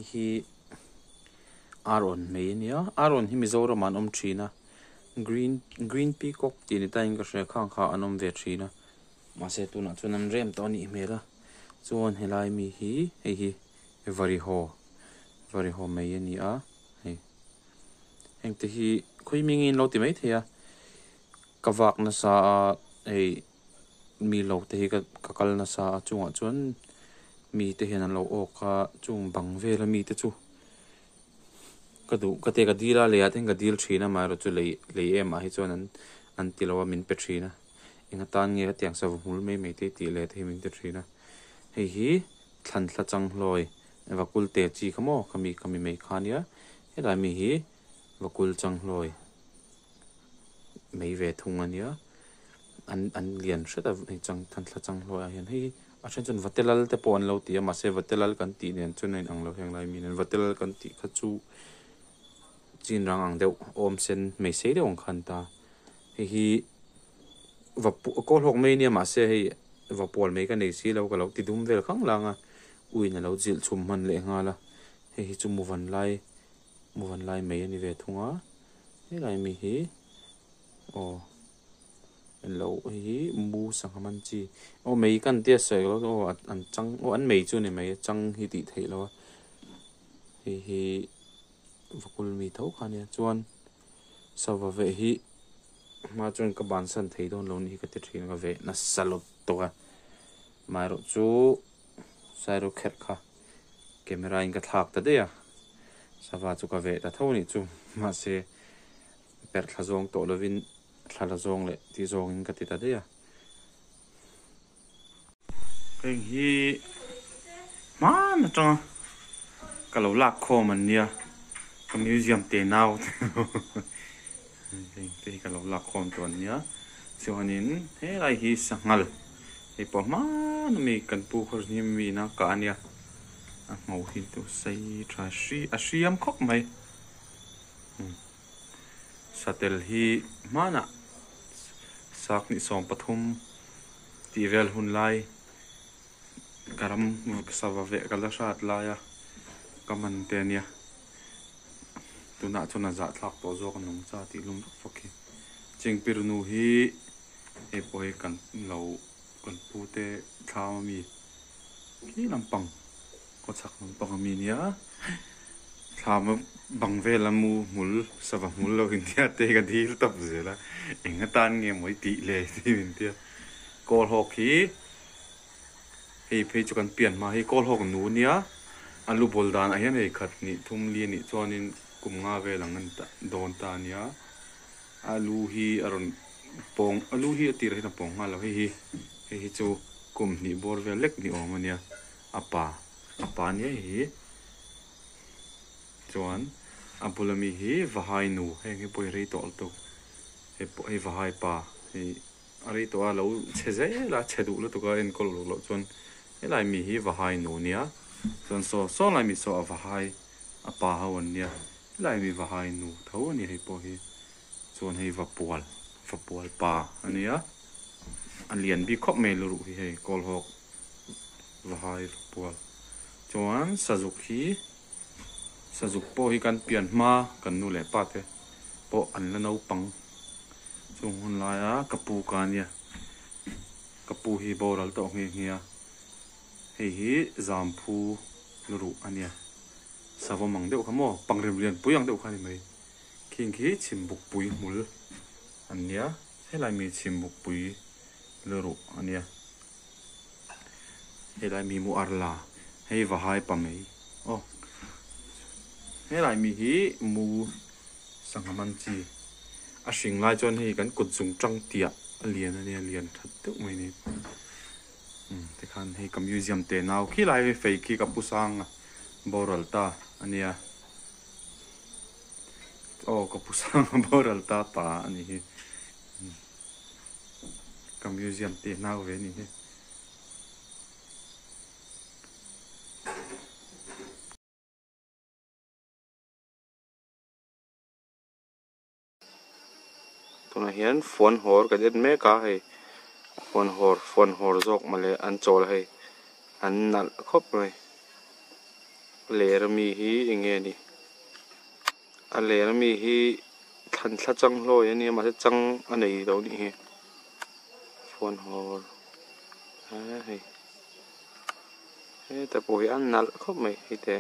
hi Aaron mai nia Aaron hi Mizoram an China green peacock ti ni ta in ka hre khang kha anom ve thina ma se tu na chunan rem to ni mela chuan helai mi hi hi variho mai ani a hei heng te hi khoi mingin lo ti mai thia kawak na sa ei mi lo te hi ka kal na sa chunga chuan mi te hian an lo oka chung bang vela mi te chu ka te ka dila le aten ka dil thina ma ro chu le em a hi chuan an tilawa min pe thina inga tan nge ka tiang sa hmul mai te ti le the min te thina hei hi thlan thla chang hloi vakul te chi khamo kami mai khania hela mi hi vakul chang hloi mai ve thung ania an lian hret a chang thlan thla chang hloi a hian hei a then chun vatelal te pon lo ti ma se vatelal kan ti nen chun ang lo heng lai mi nen vatelal kan ti kha chu chin rang ang deuh om sen mai sei deuh khan ta hi vapu ko lhok mai ni ma se hei vapol mai ka nei si lo ka lo ti dum vel khang langa uina lo jil chum man le nga la hi chu muwan lai mai ani ve thunga he lai mi hi o lo hi mu sanghaman chi o mai kan tia se lo o an chang o an mai chu ni mai chang hi ti thei lo hi vakul mi tho khania chuan sawa ve hi ma chuan ka ban san thei don lo ni ka ti thrin ka ve na salot to ka mai ro chu sai ro khet kha camera in ka thak ta de ya sawa chu ka ve ta tho ni chu ma se per thazong to lovin thala zong le ti zong in ka ti ta de ya cái hi ma na chang ka lo lak kho man nia ka museum te now te ka lo lak khom ton nia chuanin he lai hi sangal he po ma no mi kan pu khor ni mi na ka ania a ngau hi tu sei tra a siam khok mai satel hi mana sak ni som pathum ti vel hun lai garam sawa ve kala shat la ya kaman te nia tuna chuna za thlak to zo kan nong cha ti lum fakhi chengpir nu hi e poi kan lo kan pu te thama mi ki lampang ko chak lampang mi nia thama bang ve lamu mul sawa mul lo india te ga dil tap zela enga tan nge moi ti le ti min tia kol hok hi hei phei chu kan pian ma hi kol hok nu nia alu boldan a hian hei khat ni thum li ni chuanin kum nga ve langan ta don ta nia alu hi aron pong alu hi atir hi na pong nga lo hi chu kum ni bor ve lek ni om ania apa nia hi chuan abulami hi vahai nu hei poi rei tol to hei vahai pa hei ari to a lo cheze la chedu lo to ka en kol lo chuan helai mi hi vahai nu nia chuan so lai mi so a vahai apa hawan nia lai mi vahai nu tho ani hei po hi chuan hei vapual pa ania an lian bi khop me lu hi hei kol hok vahai vapual chuan sajuk po hi kan pian ma kan nu le pa te po an la no pang chung hun la ya kapu ka nia kapu hi boral to ngia hi zamphu lu ania sawo mang deuh khamo pangrem lian puyang deuh khani mai king khi chimbuk pui mul ania helai mi chimbuk pui lu ania helai mi mu arla hei vahai pa mai o helai mi hi mu sanghaman chi a hring lai chon hi kan kut chung tang tia lian ania lian that deuh mai ni te khan hei ka museum te naw khi lai fei khi ka pusang boral ta ania o ka pusang boral ta pa ani hi ka museum te naw ve ni he tuna hian phone hor ka det me ka hei phone hor jok male an chol hei an nal khop mai lẻ mi hi nghe đi lẻ mi hi thành thắt trăng lôi anh em mà thắt trăng anh này đâu đi phun hồ hayแต่ปุ๋ยอันนั้นเขาไม่ให้แต่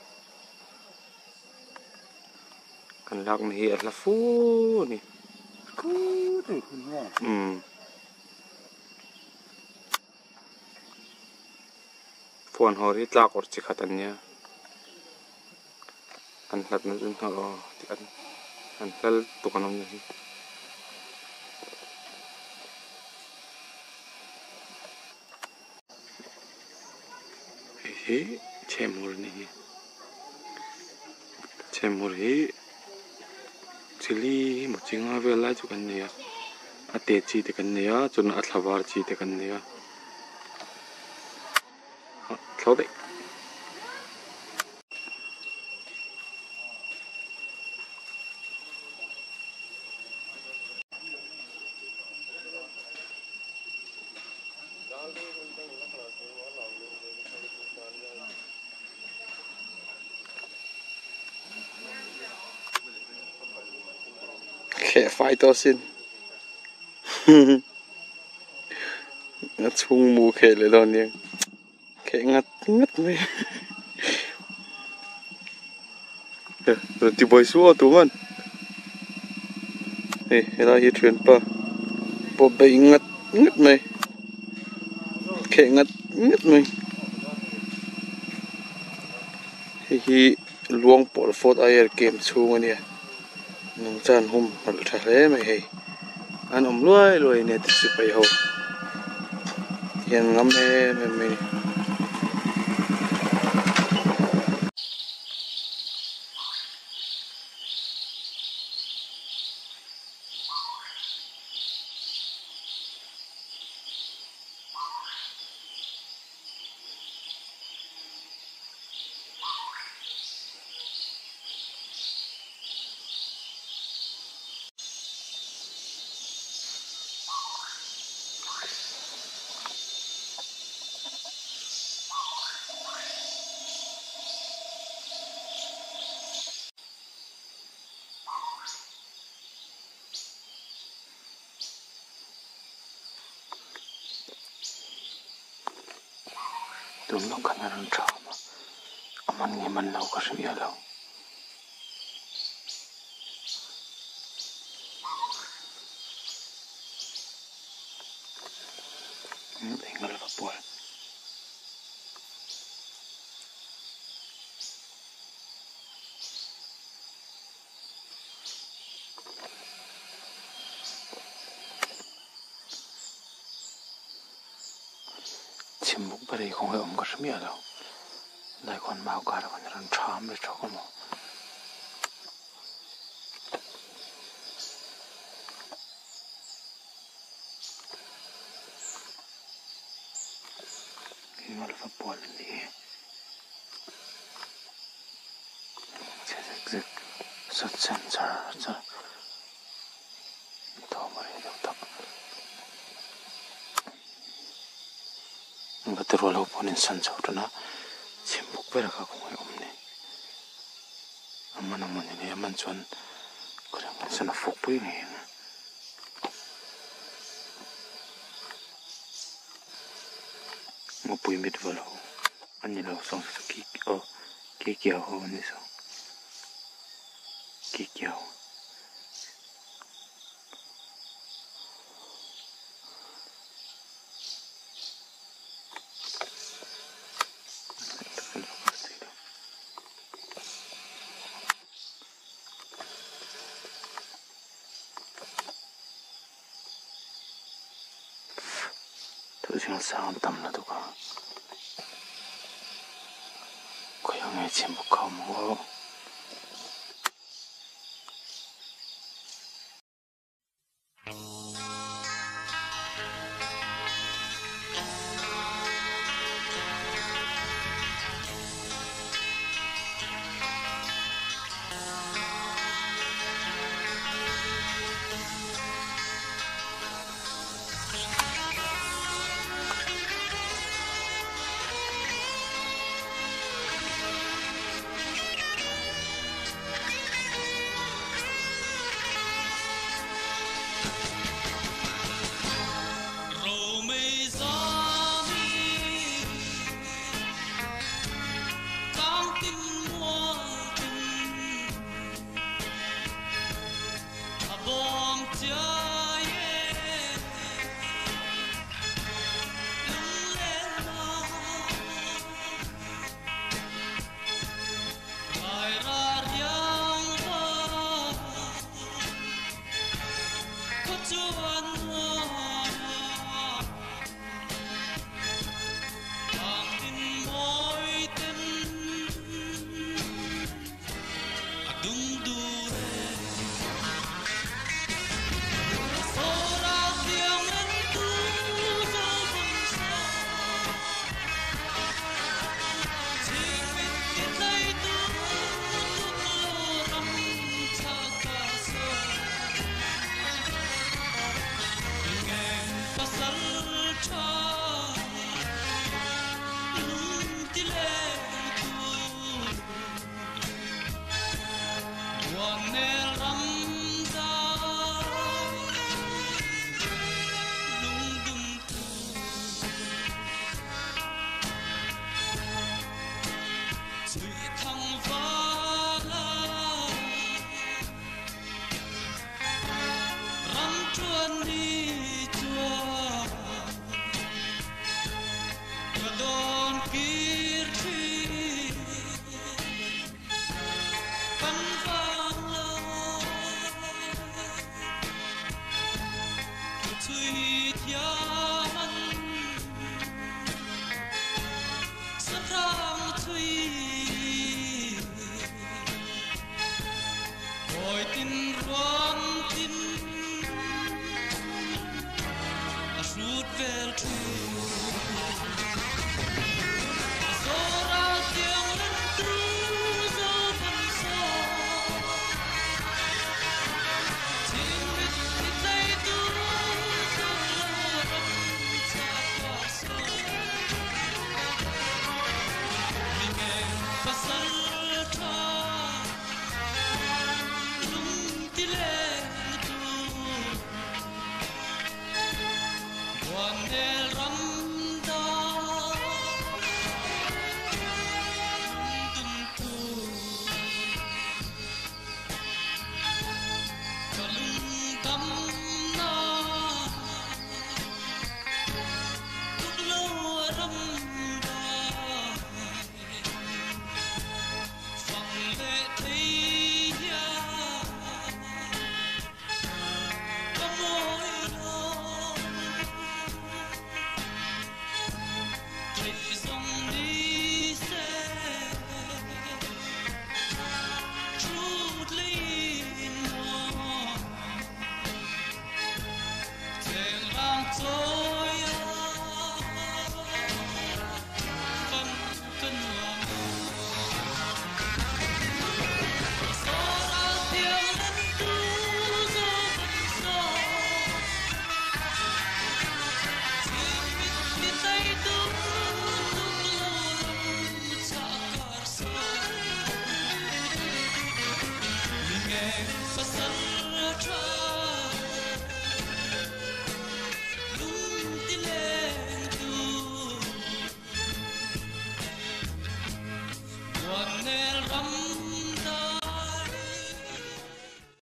กันลักนี่อันละฟูนี่ฟอนหอที่ตากอดจิขัดอันเนี้ยอันลัดนั่นเหรอที่อันลัดตุกันนั่นนี่เฮ้เชมูร์นี่เชมูร์เฮ้จิลี่หมดจริงอ่ะเวลาจุกันเนี่ยอาเตจีเตกันเนี่ยจนอัตลาวาร์จีเตกันเนี่ยเขาเด็กแค่ไฟตัวสิ้นงัดชุงมูเขเลยตอนนี้แค่งัดเลยเราตีบอยสู้ตัวมันเฮ้ยเราเห็นเทรนป่ะพอไปงัดไหมแค่งัดไหมเฮ้ยลวงปอดฟอดไอเอร์เกมชูมันเนี่ยน้องจานหุ่มหัดทะเลไหมเฮ้ยอันอมรวยเนี่ยติดสิไปเอายังงำไม่ตัวน้องกันนั่นชอบมันเงี้ยมันเราก็เสียแล้วเองก็เลยปวดชิมบุกไปเลยคงให้อมก็เสียแล้วได้คนมาโอกาสวันนั้นชามเลยชอบกันหมดนี่มันเลยปวดนี่ซึกสุดเซนเซอร์จะตัวมันเดียวตับมันตัวเราพอนิสันชอบนะชิมบุกไปแล้วก็คงให้อมนี่มันนี่มันชวนก็ยังสนุกฟุกไปนี่มาปุยมิดวอลอันนี้เราส่งสกีเกี่ยวอันนี้ส่งเกี่ยวตัวจริงสาวต่ำนะทุกคนก็ยังไงชิมบุกเขาหมู